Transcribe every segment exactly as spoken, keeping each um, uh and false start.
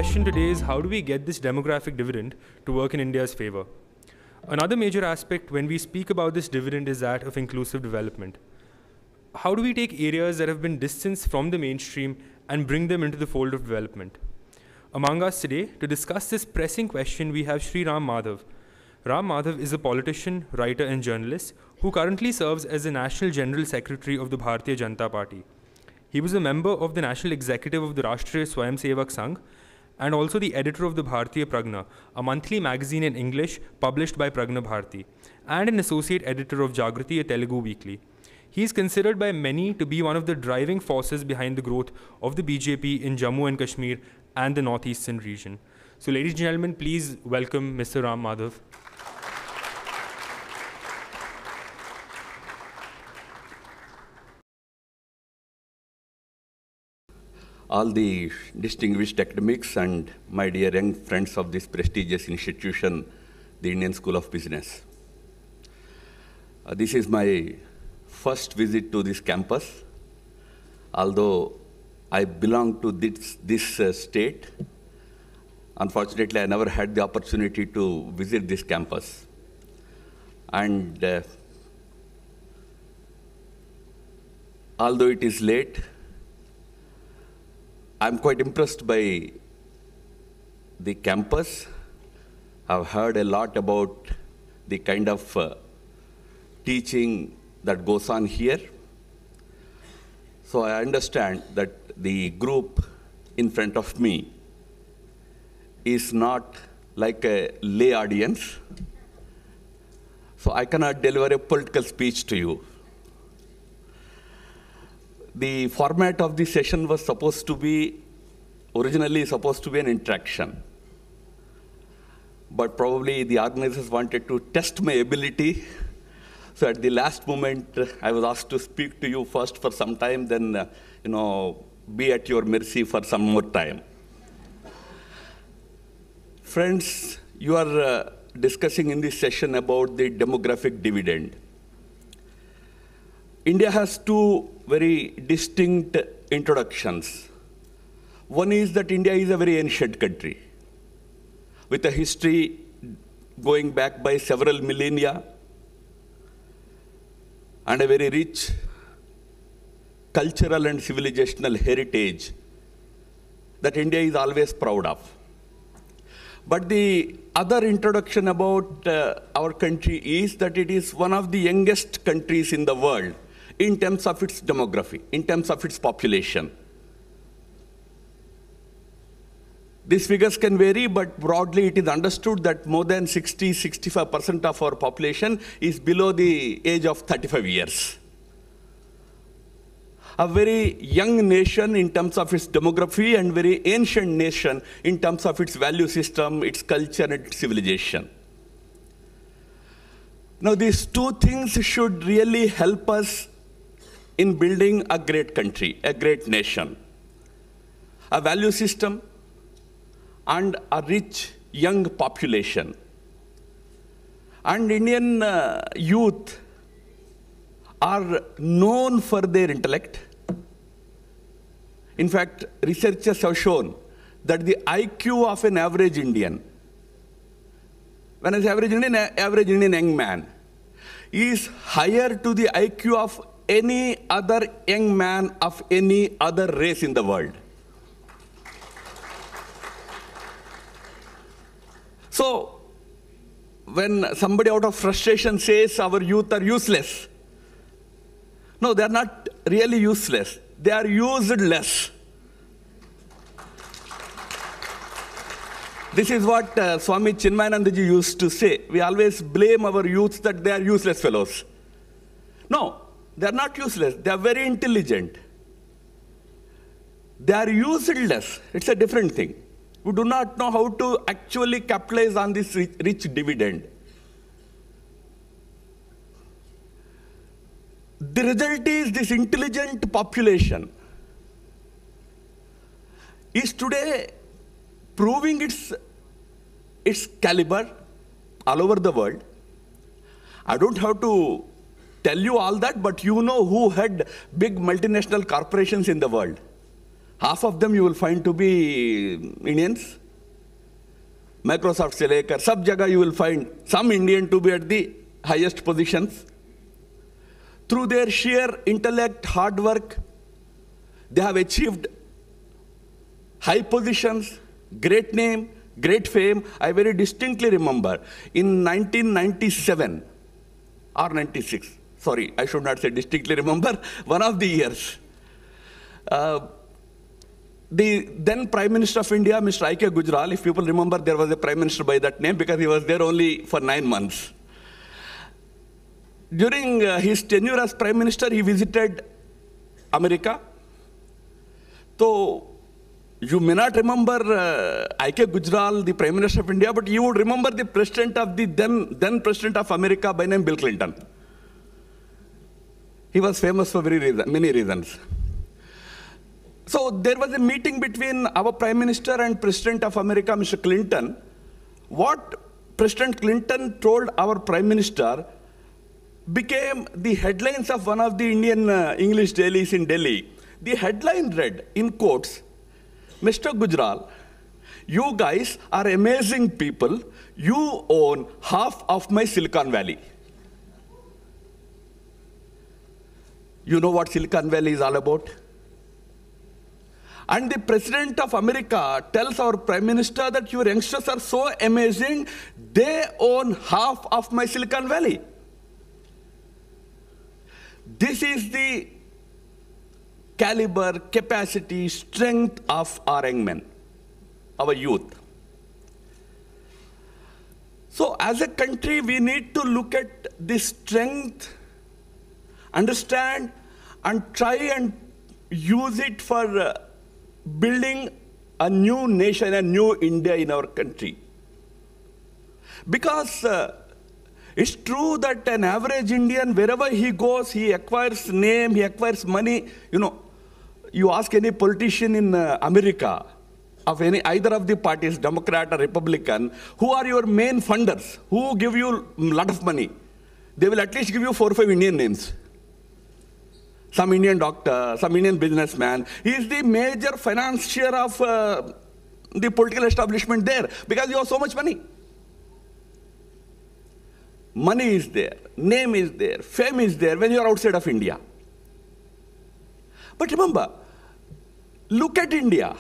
question today is, how do we get this demographic dividend to work in India's favor? Another major aspect when we speak about this dividend is that of inclusive development. How do we take areas that have been distanced from the mainstream and bring them into the fold of development? Among us today, to discuss this pressing question, we have Shri Ram Madhav. Ram Madhav is a politician, writer and journalist who currently serves as the National General Secretary of the Bharatiya Janata Party. He was a member of the National Executive of the Rashtriya Swayamsevak Sangh and also the editor of the Bharatiya Pragna, a monthly magazine in English published by Pragna Bharati, and an associate editor of Jagriti, a Telugu weekly. He is considered by many to be one of the driving forces behind the growth of the B J P in Jammu and Kashmir and the northeastern region. So ladies and gentlemen, please welcome Mister Ram Madhav. All the distinguished academics and my dear young friends of this prestigious institution, the Indian School of Business. Uh, this is my first visit to this campus. Although I belong to this, this uh, state, unfortunately I never had the opportunity to visit this campus. And uh, although it is late, I'm quite impressed by the campus. I've heard a lot about the kind of uh, teaching that goes on here. So I understand that the group in front of me is not like a lay audience. So I cannot deliver a political speech to you. The format of the session was supposed to be, originally supposed to be an interaction. But probably the organizers wanted to test my ability. So at the last moment, I was asked to speak to you first for some time, then, uh, you know, be at your mercy for some more time. Friends, you are uh, discussing in this session about the demographic dividend. India has two very distinct introductions. One is that India is a very ancient country with a history going back by several millennia and a very rich cultural and civilizational heritage that India is always proud of. But the other introduction about uh, our country is that it is one of the youngest countries in the world in terms of its demography, in terms of its population. These figures can vary, but broadly it is understood that more than sixty to sixty-five percent of our population is below the age of thirty-five years. A very young nation in terms of its demography and very ancient nation in terms of its value system, its culture and its civilization. Now these two things should really help us in building a great country, a great nation. A value system and a rich young population. And Indian uh, youth are known for their intellect. In fact, researchers have shown that the I Q of an average Indian, when I say average Indian, average Indian young man, is higher to the I Q of any other young man of any other race in the world. So, when somebody out of frustration says our youth are useless, no, they are not really useless. They are used less. This is what uh, Swami Chinmayanandaji used to say. We always blame our youths that they are useless fellows. No, they are not useless. They are very intelligent. They are used less. It's a different thing. We do not know how to actually capitalize on this rich, rich dividend. The result is this intelligent population is today proving its, its caliber all over the world. I don't have to tell you all that, but you know who had big multinational corporations in the world. half of them you will find to be Indians. Microsoft se lekar, sab jagah you will find some Indian to be at the highest positions. Through their sheer intellect, hard work, they have achieved high positions, great name, great fame. I very distinctly remember in nineteen ninety-seven or ninety-six, sorry, I should not say distinctly remember, one of the years, uh, the then Prime Minister of India, Mister I K Gujral, if people remember, there was a Prime Minister by that name because he was there only for nine months. During uh, his tenure as Prime Minister, he visited America. So, you may not remember uh, I K Gujral, the Prime Minister of India, but you would remember the President of the then, then President of America by name Bill Clinton. He was famous for very reason, many reasons. So there was a meeting between our Prime Minister and President of America, Mister Clinton. What President Clinton told our Prime Minister became the headlines of one of the Indian uh, English dailies in Delhi. The headline read, in quotes, Mister Gujral, you guys are amazing people. You own half of my Silicon Valley. You know what Silicon Valley is all about? And the President of America tells our Prime Minister that your youngsters are so amazing, they own half of my Silicon Valley. This is the caliber, capacity, strength of our young men, our youth. So as a country, we need to look at this strength, understand, and try and use it for uh, building a new nation, a new India in our country. Because uh, it's true that an average Indian, wherever he goes, he acquires name, he acquires money. You know, you ask any politician in uh, America, of any either of the parties, Democrat or Republican, who are your main funders, who give you a lot of money? They will at least give you four or five Indian names. Some Indian doctor, some Indian businessman. He is the major financier of uh, the political establishment there because you have so much money. Money is there, name is there, fame is there when you are outside of India. But remember, look at India.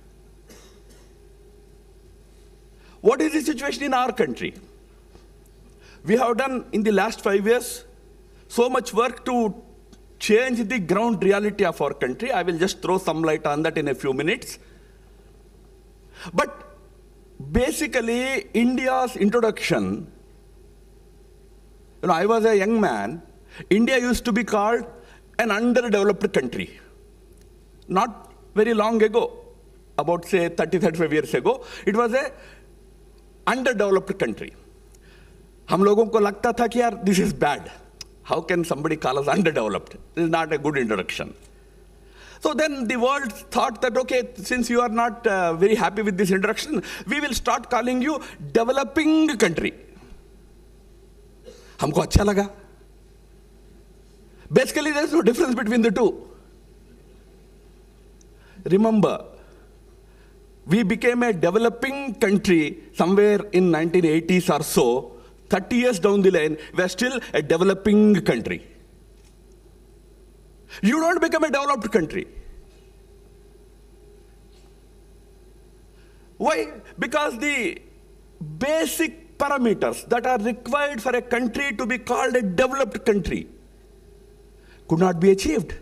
What is the situation in our country? We have done in the last five years so much work to change the ground reality of our country. I will just throw some light on that in a few minutes. But basically, India's introduction, you know, I was a young man. India used to be called an underdeveloped country. Not very long ago, about say thirty, thirty-five years ago, it was a underdeveloped country. हम लोगों को लगता था कि यार, this is bad. How can somebody call us underdeveloped? This is not a good introduction. So then the world thought that, okay, since you are not uh, very happy with this introduction, we will start calling you developing country. हमको अच्छा लगा. Basically, there is no difference between the two. Remember, we became a developing country somewhere in nineteen eighties or so. thirty years down the line, we are still a developing country. You don't become a developed country. Why? Because the basic parameters that are required for a country to be called a developed country could not be achieved.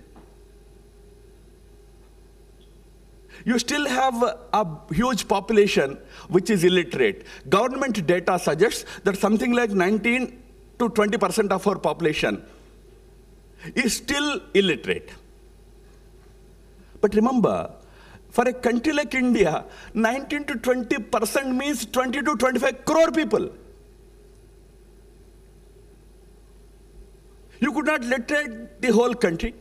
You still have a, a huge population which is illiterate. Government data suggests that something like nineteen to twenty percent of our population is still illiterate. But remember, for a country like India, nineteen to twenty percent means twenty to twenty-five crore people. You could not literate the whole country.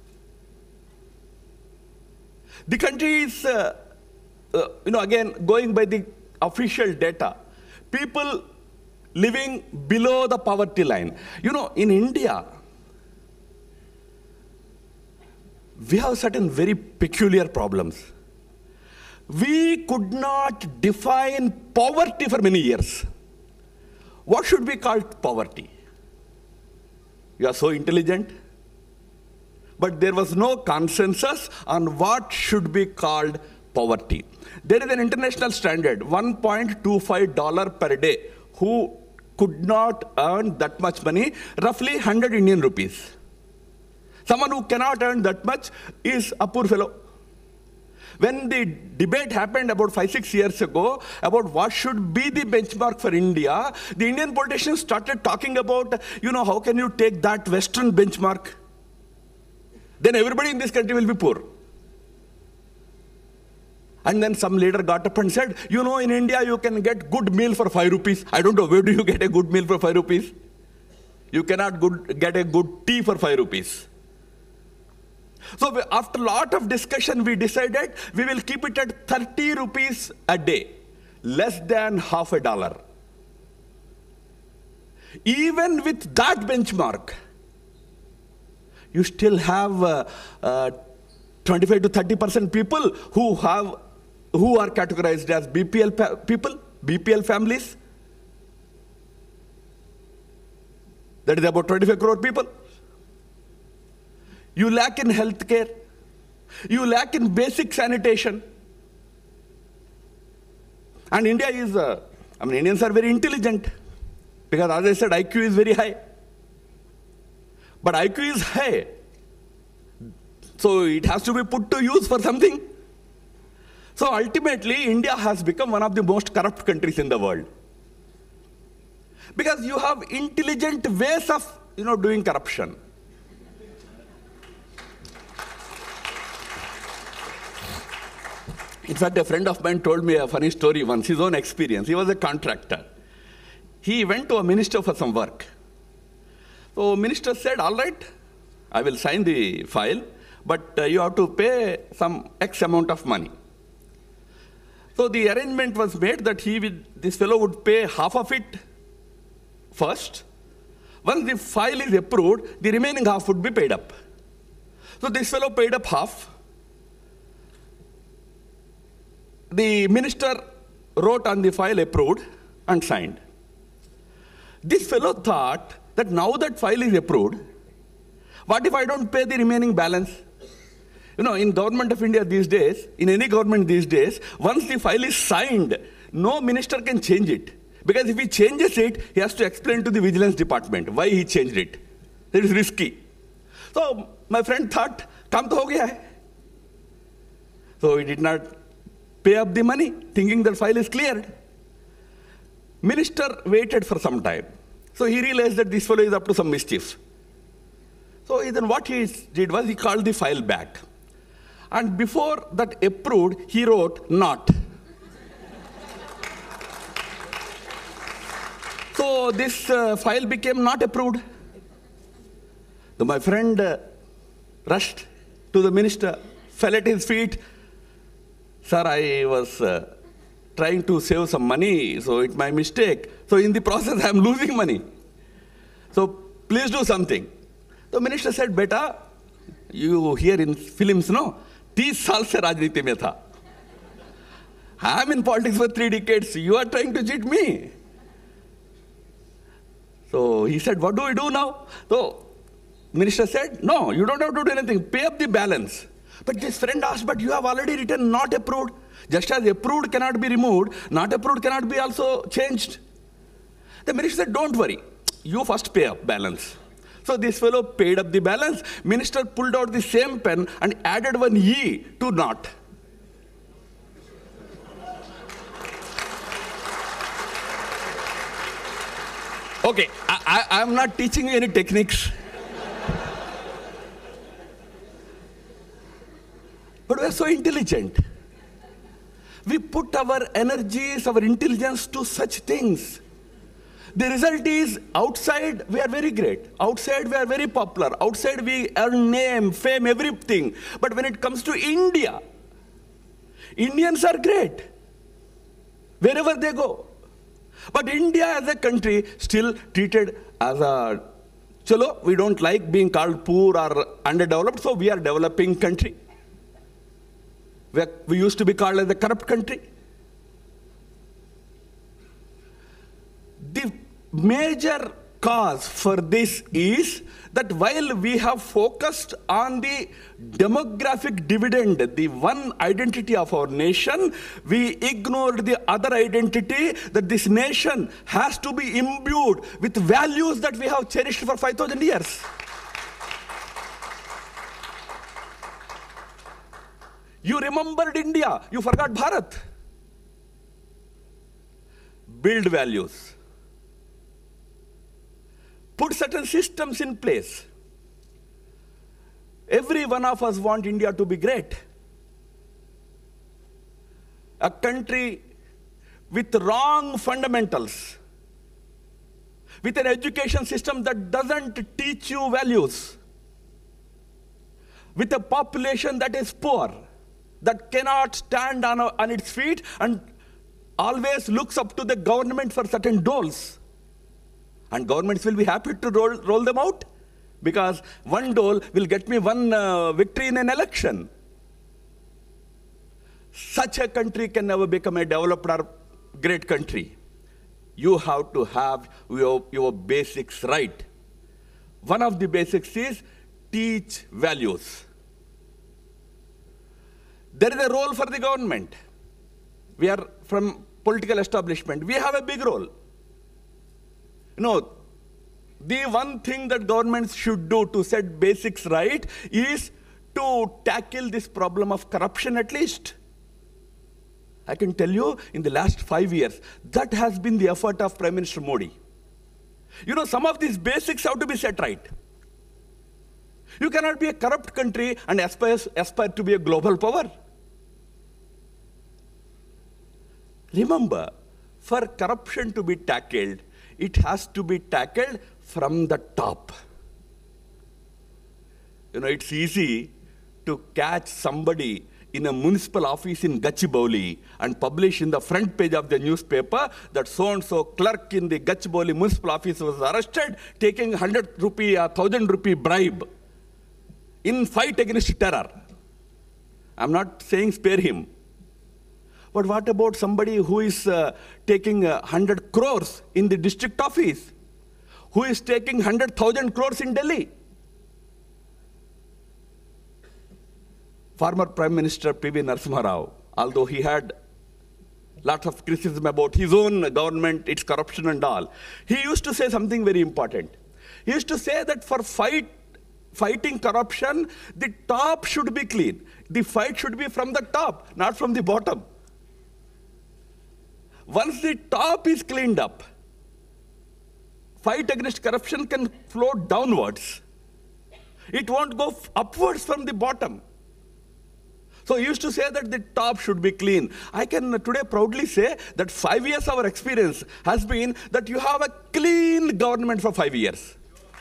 The country is, uh, uh, you know, again, going by the official data, people living below the poverty line. You know, in India, we have certain very peculiar problems. We could not define poverty for many years. What should be called poverty? You are so intelligent, but there was no consensus on what should be called poverty. There is an international standard, one point two five dollars per day. Who could not earn that much money? Roughly one hundred Indian rupees. Someone who cannot earn that much is a poor fellow. When the debate happened about five, six years ago about what should be the benchmark for India, the Indian politicians started talking about, you know, how can you take that Western benchmark? Then everybody in this country will be poor. And then some leader got up and said, you know, in India you can get good meal for five rupees. I don't know, where do you get a good meal for five rupees? You cannot good, get a good tea for five rupees. So we, after a lot of discussion, we decided we will keep it at thirty rupees a day, less than half a dollar. Even with that benchmark, you still have uh, uh, twenty-five to thirty percent people who have, who are categorized as B P L people, B P L families. That is about twenty-five crore people. You lack in healthcare. You lack in basic sanitation. And India is, uh, I mean, Indians are very intelligent. Because as I said, I Q is very high. But I Q is high. So it has to be put to use for something. So ultimately, India has become one of the most corrupt countries in the world. Because you have intelligent ways of, you know, doing corruption. In fact, a friend of mine told me a funny story once, his own experience. He was a contractor. He went to a minister for some work. So minister said, all right, I will sign the file, but uh, you have to pay some X amount of money. So the arrangement was made that he would, this fellow would pay half of it first. Once the file is approved, the remaining half would be paid up. So this fellow paid up half. The minister wrote on the file approved and signed. This fellow thought that now that file is approved, what if I don't pay the remaining balance? You know, in government of India these days, in any government these days, once the file is signed, no minister can change it. Because if he changes it, he has to explain to the vigilance department why he changed it. It is risky. So my friend thought, kam to ho gaya hai. So he did not pay up the money, thinking that file is cleared. Minister waited for some time. So he realized that this fellow is up to some mischief. So then what he did was he called the file back. And before that approved, he wrote not. So this uh, file became not approved. So my friend uh, rushed to the minister, fell at his feet. Sir, I was uh, trying to save some money, so it's my mistake. So in the process, I'm losing money. So please do something. The minister said, beta, you hear in films, no? thirty saal se rajniti mein tha. I'm in politics for three decades. You are trying to cheat me. So he said, what do we do now? So minister said, no, you don't have to do anything. Pay up the balance. But this friend asked, but you have already written not approved. Just as approved cannot be removed, not approved cannot be also changed. The minister said, don't worry. You first pay up balance. So this fellow paid up the balance. Minister pulled out the same pen and added one E to not. Okay, I, I, I'm not teaching you any techniques. But we are so intelligent. We put our energies, our intelligence to such things. The result is, outside we are very great. Outside we are very popular. Outside we earn name, fame, everything. But when it comes to India, Indians are great wherever they go. But India as a country still treated as a Chalo, we don't like being called poor or underdeveloped, so we are developing country. We, are, we used to be called as a corrupt country. The major cause for this is that while we have focused on the demographic dividend, the one identity of our nation, we ignored the other identity that this nation has to be imbued with values that we have cherished for five thousand years. You remembered India, you forgot Bharat. Build values. Put certain systems in place. Every one of us wants India to be great. A country with wrong fundamentals, with an education system that doesn't teach you values, with a population that is poor, that cannot stand on, a, on its feet and always looks up to the government for certain doles. And governments will be happy to roll, roll them out because one dole will get me one uh, victory in an election. Such a country can never become a developed or great country. You have to have your, your basics right. One of the basics is teach values. There is a role for the government. We are from political establishment. We have a big role. You know, the one thing that governments should do to set basics right is to tackle this problem of corruption at least. I can tell you, in the last five years, that has been the effort of Prime Minister Modi. You know, some of these basics have to be set right. You cannot be a corrupt country and aspire, aspire to be a global power. Remember, for corruption to be tackled, it has to be tackled from the top. You know, it's easy to catch somebody in a municipal office in Gachibowli and publish in the front page of the newspaper that so-and-so clerk in the Gachibowli municipal office was arrested taking one hundred rupee, a one thousand rupee bribe in fight against terror. I'm not saying spare him. But what about somebody who is uh, taking uh, one hundred crores in the district office? Who is taking one hundred thousand crores in Delhi? Former Prime Minister P V Narasimha Rao, although he had lots of criticism about his own government, its corruption and all, he used to say something very important. He used to say that for fight, fighting corruption, the top should be clean. The fight should be from the top, not from the bottom. Once the top is cleaned up, fight against corruption can flow downwards. It won't go upwards from the bottom. So he used to say that the top should be clean. I can today proudly say that five years our experience has been that you have a clean government for five years.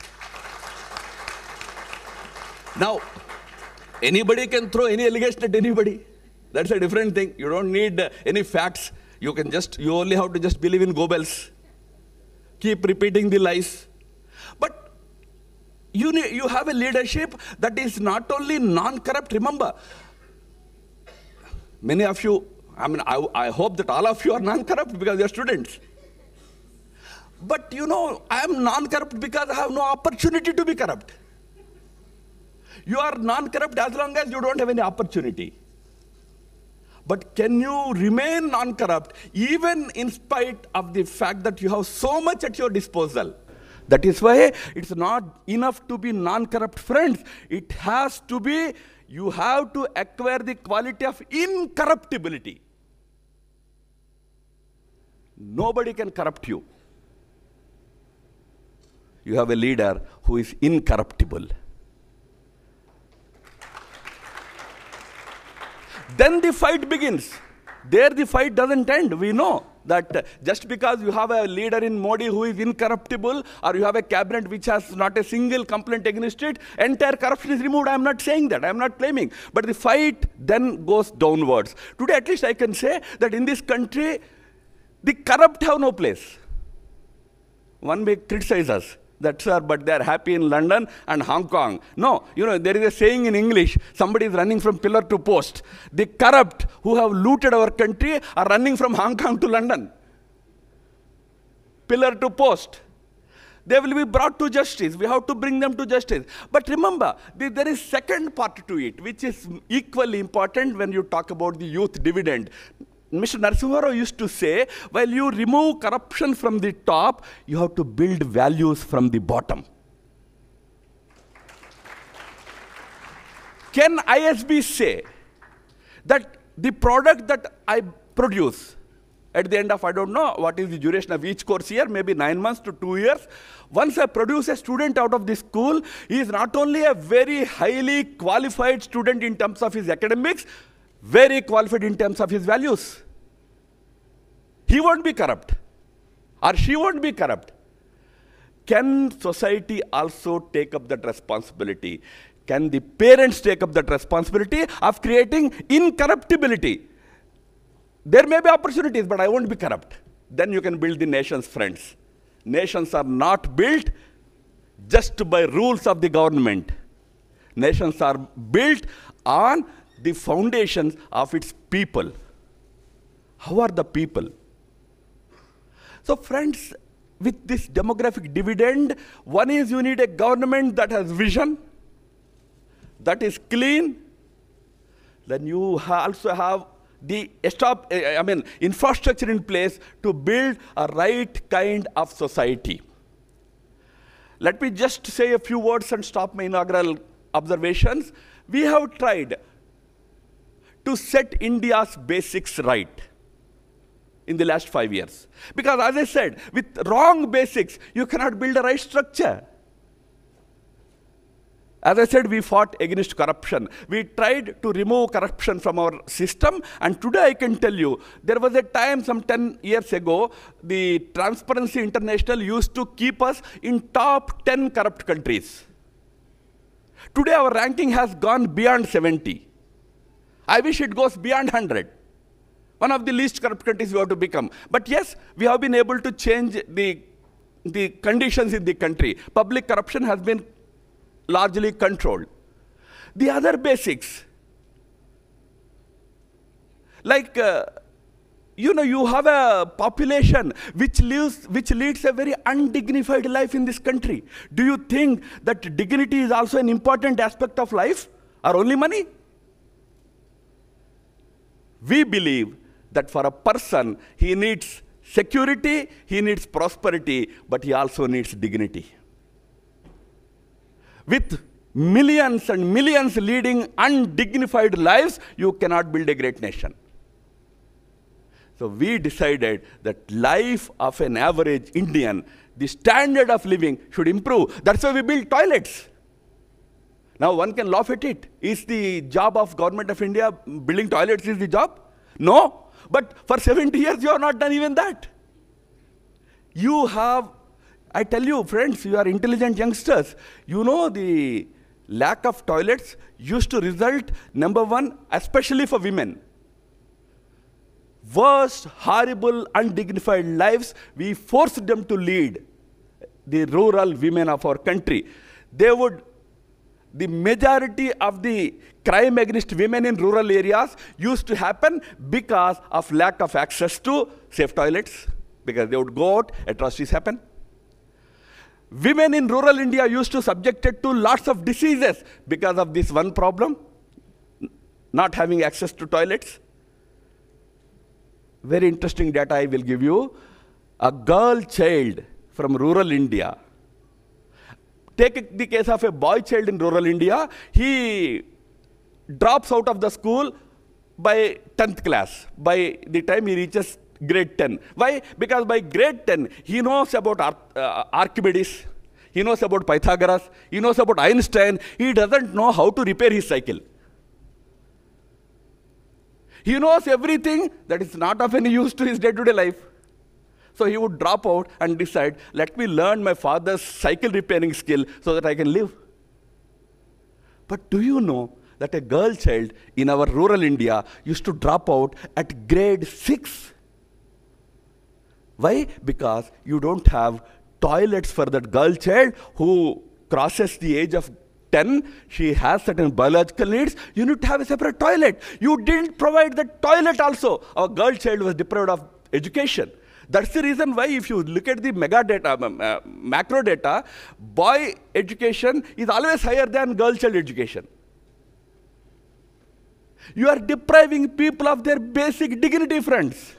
Now, anybody can throw any allegation at anybody. That's a different thing. You don't need uh, any facts. You can just, you only have to just believe in Goebbels. Keep repeating the lies. But you, need, you have a leadership that is not only non-corrupt. Remember, many of you, I mean, I, I hope that all of you are non-corrupt because you're students. But you know, I am non-corrupt because I have no opportunity to be corrupt. You are non-corrupt as long as you don't have any opportunity. But can you remain non-corrupt even in spite of the fact that you have so much at your disposal? That is why it's not enough to be non-corrupt, friends. It has to be, you have to acquire the quality of incorruptibility. Nobody can corrupt you. You have a leader who is incorruptible. Then the fight begins. There the fight doesn't end. We know that just because you have a leader in Modi who is incorruptible, or you have a cabinet which has not a single complaint against it, entire corruption is removed. I am not saying that. I am not claiming. But the fight then goes downwards. Today at least I can say that in this country, the corrupt have no place. One may criticize us. That, sir, but they are happy in London and Hong Kong. No, you know, there is a saying in English, somebody is running from pillar to post. The corrupt who have looted our country are running from Hong Kong to London. Pillar to post. They will be brought to justice. We have to bring them to justice. But remember, the, there is second part to it, which is equally important when you talk about the youth dividend. Mister Narasimha Rao used to say, while you remove corruption from the top, you have to build values from the bottom. Can I S B say that the product that I produce, at the end of, I don't know, what is the duration of each course year, maybe nine months to two years. Once I produce a student out of this school, he is not only a very highly qualified student in terms of his academics, very qualified in terms of his values. He won't be corrupt, or she won't be corrupt. Can society also take up that responsibility? Can the parents take up that responsibility of creating incorruptibility? There may be opportunities, but I won't be corrupt. Then you can build the nation's friends. Nations are not built just by rules of the government. Nations are built on the foundations of its people. How are the people? So friends, with this demographic dividend, one is you need a government that has vision, that is clean. Then you also have the stop, I mean, infrastructure in place to build a right kind of society. Let me just say a few words and stop my inaugural observations. We have tried to set India's basics right in the last five years. Because as I said, with wrong basics, you cannot build a right structure. As I said, we fought against corruption. We tried to remove corruption from our system. And today I can tell you, there was a time some ten years ago, the Transparency International used to keep us in top ten corrupt countries. Today our ranking has gone beyond seventy. I wish it goes beyond one hundred. One of the least corrupt countries we have to become. But yes, we have been able to change the, the conditions in the country. Public corruption has been largely controlled. The other basics, like, uh, you know, you have a population which lives, which leads a very undignified life in this country. Do you think that dignity is also an important aspect of life, or only money? We believe that for a person, he needs security, he needs prosperity, but he also needs dignity. With millions and millions leading undignified lives, you cannot build a great nation. So we decided that life of an average Indian, the standard of living should improve. That's why we built toilets. Now one can laugh at it. Is the job of government of India building toilets is the job? No. But for seventy years you have not done even that. You have, I tell you, friends, you are intelligent youngsters. You know the lack of toilets used to result, number one, especially for women. Worst, horrible, undignified lives we forced them to lead, the rural women of our country. They would, the majority of the crime against women in rural areas used to happen because of lack of access to safe toilets, because they would go out, atrocities happen. Women in rural India used to subjected to lots of diseases because of this one problem, not having access to toilets. Very interesting data I will give you. A girl child from rural India, take the case of a boy child in rural India, he drops out of the school by tenth class, by the time he reaches grade ten. Why? Because by grade ten, he knows about Ar uh, Archimedes, he knows about Pythagoras, he knows about Einstein, he doesn't know how to repair his cycle. He knows everything that is not of any use to his day-to-day life. So he would drop out and decide, let me learn my father's cycle repairing skill so that I can live. But do you know that a girl child in our rural India used to drop out at grade six? Why? Because you don't have toilets for that girl child who crosses the age of ten, she has certain biological needs, you need to have a separate toilet. You didn't provide the toilet also. Our girl child was deprived of education. That's the reason why if you look at the mega data, uh, macro data, boy education is always higher than girl child education. You are depriving people of their basic dignity, friends.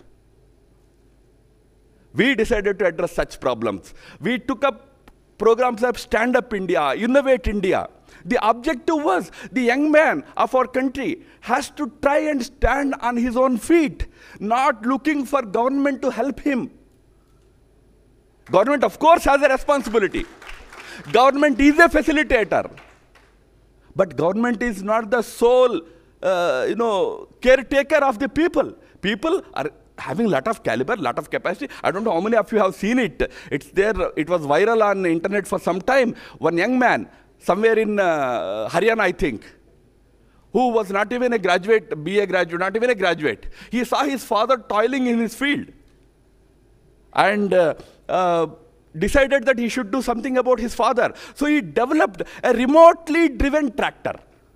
We decided to address such problems. We took up programs like Stand Up India, Innovate India. The objective was the young man of our country has to try and stand on his own feet, not looking for government to help him. Government, of course, has a responsibility. Government is a facilitator. But government is not the sole, uh, you know, caretaker of the people. People are having a lot of caliber, lot of capacity. I don't know how many of you have seen it. It's there. It was viral on the internet for some time. One young man, somewhere in uh, Haryana, I think, who was not even a graduate, B A graduate, not even a graduate. He saw his father toiling in his field and uh, uh, decided that he should do something about his father. So he developed a remotely driven tractor.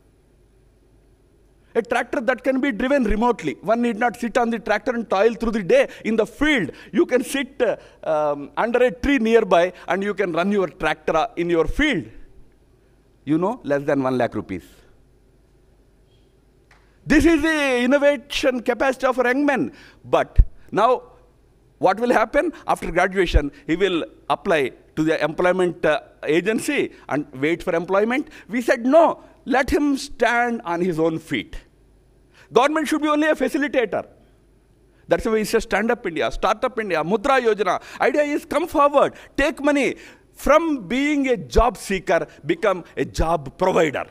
A tractor that can be driven remotely. One need not sit on the tractor and toil through the day in the field. You can sit uh, um, under a tree nearby and you can run your tractor in your field. You know, less than one lakh rupees. This is the innovation capacity of a young man. But now, what will happen? After graduation, he will apply to the employment uh, agency and wait for employment. We said, no, let him stand on his own feet. Government should be only a facilitator. That's why we say Stand Up India, Startup India, Mudra Yojana. Idea is come forward, take money. From being a job seeker, become a job provider.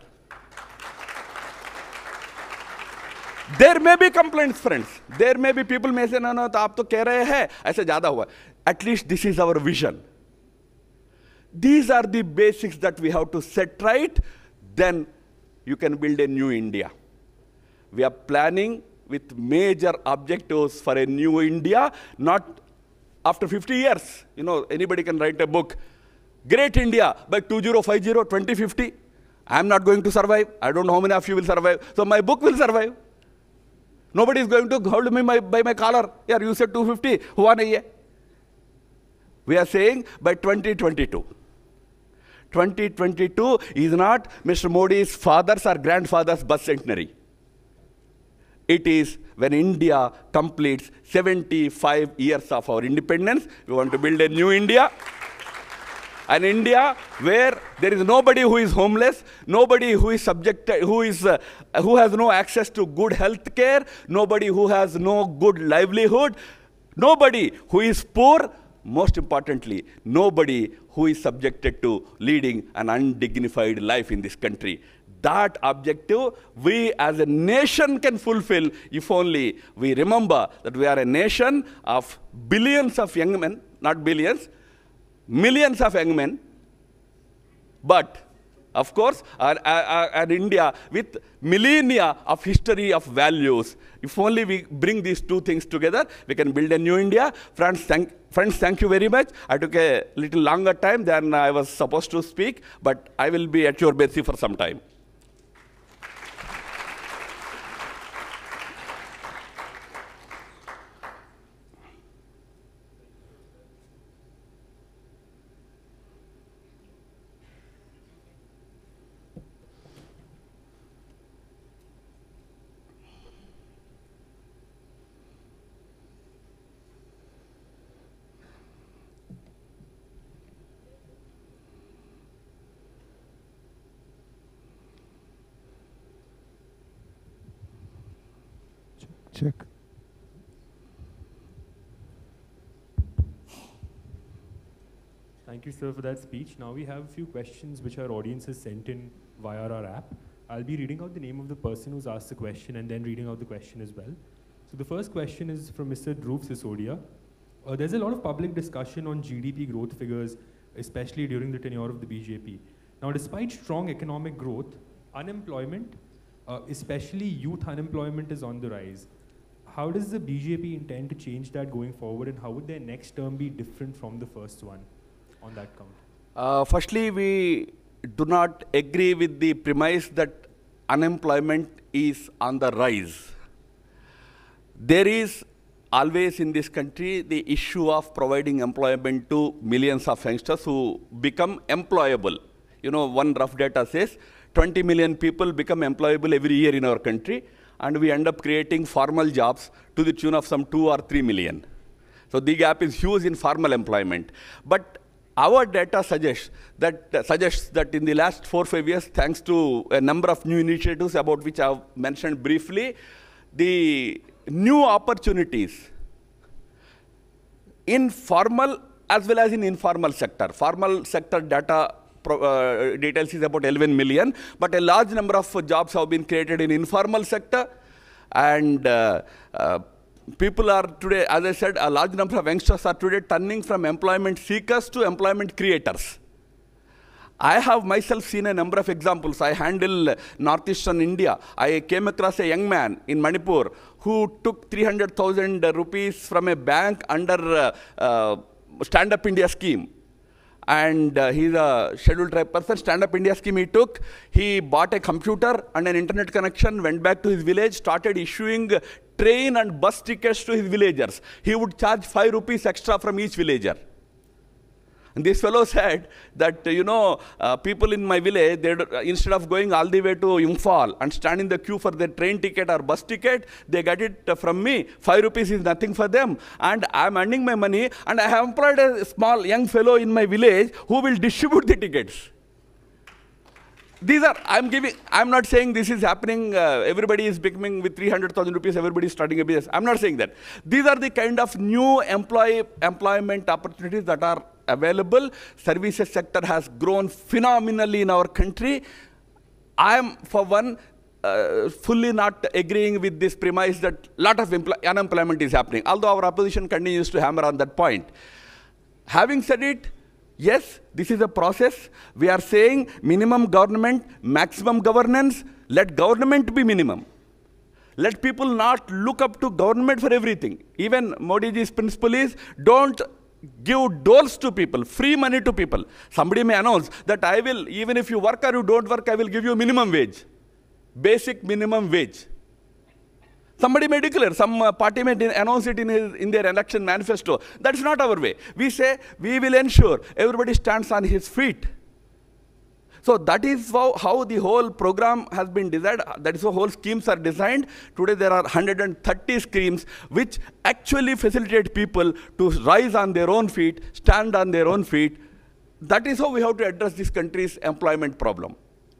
There may be complaints, friends. There may be people may say, no, no, aap to keh rahe hai, aise zyada hua. At least this is our vision. These are the basics that we have to set right. Then you can build a new India. We are planning with major objectives for a new India, not after fifty years. You know, anybody can write a book. Great India by two thousand fifty, twenty fifty. I am not going to survive. I don't know how many of you will survive. So my book will survive. Nobody is going to hold me my, by my collar. Yeah, you said two fifty. Hua nahi hai. We are saying by twenty twenty-two. twenty twenty-two is not Mister Modi's father's or grandfather's birth centenary. It is when India completes seventy-five years of our independence. We want to build a new India. An India where there is nobody who is homeless, nobody who is subjected, who is, uh, who has no access to good health care, nobody who has no good livelihood, nobody who is poor, most importantly, nobody who is subjected to leading an undignified life in this country. That objective we as a nation can fulfill if only we remember that we are a nation of billions of young men, not billions, millions of young men, but of course, our, our, our India with millennia of history of values. If only we bring these two things together, we can build a new India. Friends, thank, friends, thank you very much. I took a little longer time than I was supposed to speak, but I will be at your mercy for some time. Check. Thank you, sir, for that speech. Now we have a few questions which our audience has sent in via our app. I'll be reading out the name of the person who's asked the question and then reading out the question as well. So the first question is from Mister Dhruv Sisodia. Uh, there's a lot of public discussion on G D P growth figures, especially during the tenure of the B J P. Now, despite strong economic growth, unemployment, uh, especially youth unemployment, is on the rise. How does the B J P intend to change that going forward, and how would their next term be different from the first one? on that count? Uh, firstly, we do not agree with the premise that unemployment is on the rise. There is always in this country the issue of providing employment to millions of youngsters who become employable. You know, one rough data says twenty million people become employable every year in our country, and we end up creating formal jobs to the tune of some two or three million. So the gap is huge in formal employment. But our data suggests that, uh, suggests that in the last four or five years, thanks to a number of new initiatives about which I have mentioned briefly, the new opportunities in formal as well as in informal sector. Formal sector data pro, uh, details is about eleven million, but a large number of uh, jobs have been created in informal sector, and uh, uh, people are today, as I said, a large number of youngsters are today turning from employment seekers to employment creators. I have myself seen a number of examples. I handle northeastern India. I came across a young man in Manipur who took three hundred thousand rupees from a bank under uh, uh, Stand Up India scheme. And uh, he's a scheduled tribe person. Stand Up India scheme he took. He bought a computer and an internet connection, went back to his village, started issuing train and bus tickets to his villagers. He would charge five rupees extra from each villager. And this fellow said that, you know, uh, people in my village, they, uh, instead of going all the way to Imphal and stand in the queue for their train ticket or bus ticket, they get it uh, from me. Five rupees is nothing for them. And I'm earning my money, and I have employed a small young fellow in my village who will distribute the tickets. These are, I'm giving, I'm not saying this is happening, uh, everybody is becoming with three hundred thousand rupees, everybody is starting a business. I'm not saying that. These are the kind of new employee, employment opportunities that are available. Services sector has grown phenomenally in our country. I am, for one, uh, fully not agreeing with this premise that a lot of unemployment is happening, although our opposition continues to hammer on that point. Having said it, yes, this is a process. We are saying minimum government, maximum governance. Let government be minimum. Let people not look up to government for everything. Even Modi ji's principle is don't give doles to people, free money to people. Somebody may announce that I will, even if you work or you don't work, I will give you minimum wage, basic minimum wage. Somebody may declare, some uh, party may announce it in, his, in their election manifesto. That's not our way. We say, we will ensure everybody stands on his feet. So that is how, how the whole program has been designed. That is how whole schemes are designed. Today there are one hundred thirty schemes which actually facilitate people to rise on their own feet, stand on their own feet. That is how we have to address this country's employment problem.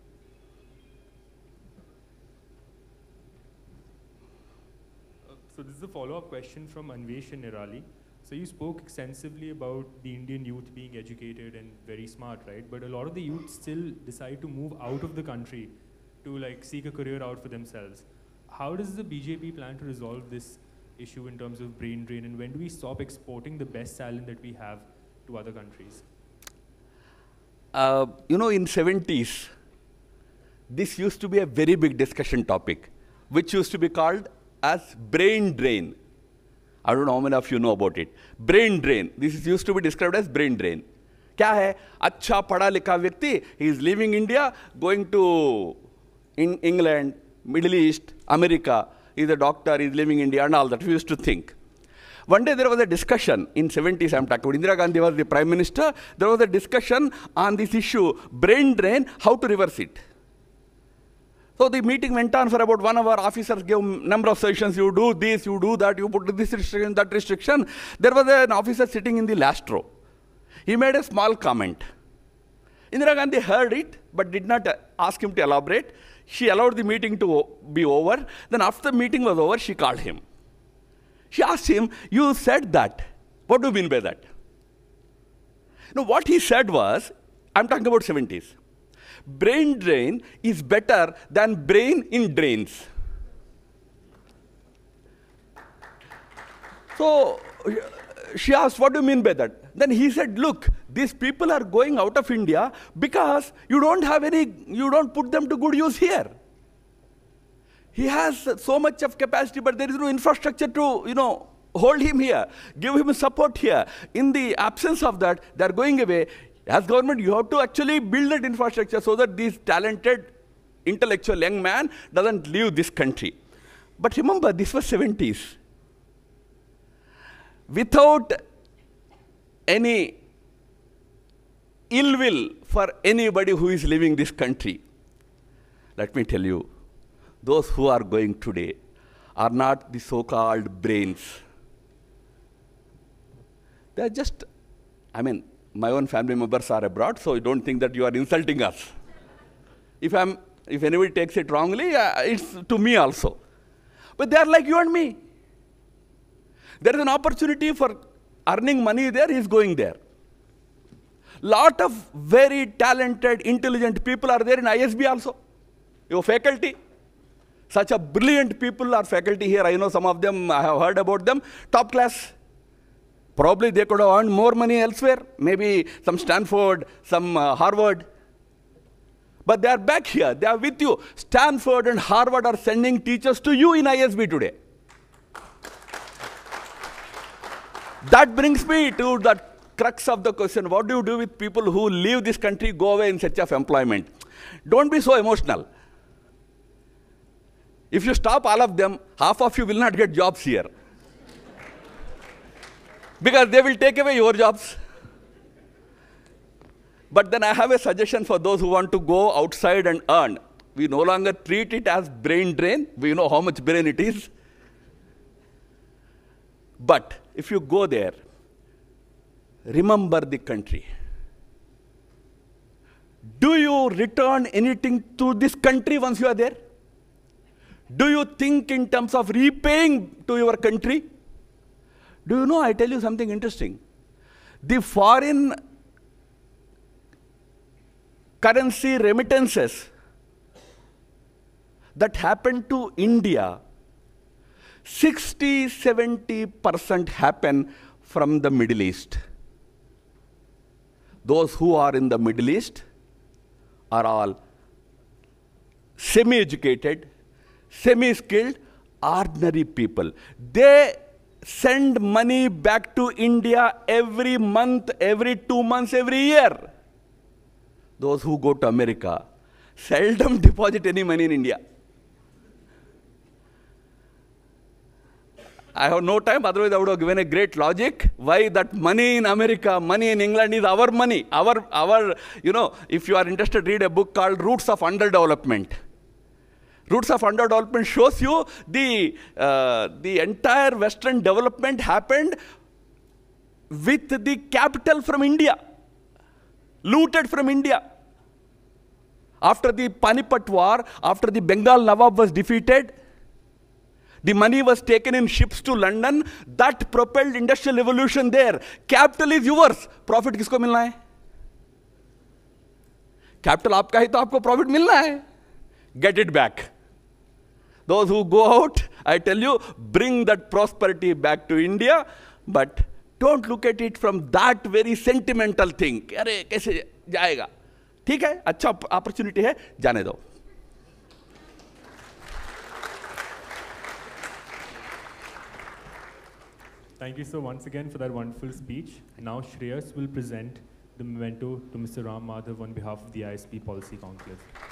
So this is a follow-up question from Anvesh and Nirali. So you spoke extensively about the Indian youth being educated and very smart, right? But a lot of the youth still decide to move out of the country to like seek a career out for themselves. How does the B J P plan to resolve this issue in terms of brain drain, and when do we stop exporting the best talent that we have to other countries? Uh, you know, in seventies, this used to be a very big discussion topic, which used to be called as brain drain. I don't know how many of you know about it. Brain drain. This is used to be described as brain drain. क्या है? अच्छा पढ़ा लिखा व्यक्ति, he is leaving India, going to in England, Middle East, America. He is a doctor, he is leaving India, and all that. We used to think. One day there was a discussion in seventies. I'm talking about Indira Gandhi was the prime minister. There was a discussion on this issue, brain drain, how to reverse it. So the meeting went on for about one hour. Officers gave a number of suggestions. You do this, you do that, you put this restriction, that restriction. There was an officer sitting in the last row. He made a small comment. Indira Gandhi heard it, but did not ask him to elaborate. She allowed the meeting to be over. Then after the meeting was over, she called him. She asked him, you said that. What do you mean by that? Now what he said was, I'm talking about seventies. Brain drain is better than brain in drains. So she asked, what do you mean by that? Then he said, look, these people are going out of India because you don't have any, you don't put them to good use here. He has so much of capacity, but there is no infrastructure to, you know, hold him here, give him support here. In the absence of that, they are going away. As government, you have to actually build that infrastructure so that this talented, intellectual young man doesn't leave this country. But remember, this was seventies. Without any ill will for anybody who is leaving this country, let me tell you, those who are going today are not the so-called brains. They are just, I mean, my own family members are abroad, so you don't think that you are insulting us. If, I'm, if anybody takes it wrongly, uh, it's to me also. But they are like you and me. There is an opportunity for earning money there, he's going there. Lot of very talented, intelligent people are there in I S B also. Your faculty. Such a brilliant people are faculty here. I know some of them, I have heard about them, top class. Probably they could have earned more money elsewhere. Maybe some Stanford, some uh, Harvard. But they are back here, they are with you. Stanford and Harvard are sending teachers to you in I S B today. That brings me to the crux of the question. What do you do with people who leave this country, go away in search of employment? Don't be so emotional. If you stop all of them, half of you will not get jobs here. Because they will take away your jobs. But then I have a suggestion for those who want to go outside and earn. We no longer treat it as brain drain. We know how much brain it is. But if you go there, remember the country. Do you return anything to this country once you are there? Do you think in terms of repaying to your country? Do you know, I tell you something interesting. The foreign currency remittances that happened to India, sixty to seventy percent happen from the Middle East. Those who are in the Middle East are all semi-educated, semi-skilled, ordinary people. They send money back to India every month, every two months, every year. Those who go to America seldom deposit any money in India. I have no time, otherwise I would have given a great logic why that money in America, money in England is our money. Our, our, you know, if you are interested, read a book called Roots of Underdevelopment. Roots of Underdevelopment shows you the, uh, the entire Western development happened with the capital from India, looted from India. After the Panipat War, after the Bengal Nawab was defeated, the money was taken in ships to London. That propelled industrial revolution there. Capital is yours. Profit किसको मिलना है? Capital आपका है तो आपको profit मिलना है. Get it back. Those who go out, I tell you, bring that prosperity back to India, but don't look at it from that very sentimental thing. अरे कैसे जाएगा? ठीक है, अच्छा opportunity है, जाने दो. Thank you so once again for that wonderful speech. Now Shreyas will present the memento to Mister Ram Madhav on behalf of the I S B Policy Conclave.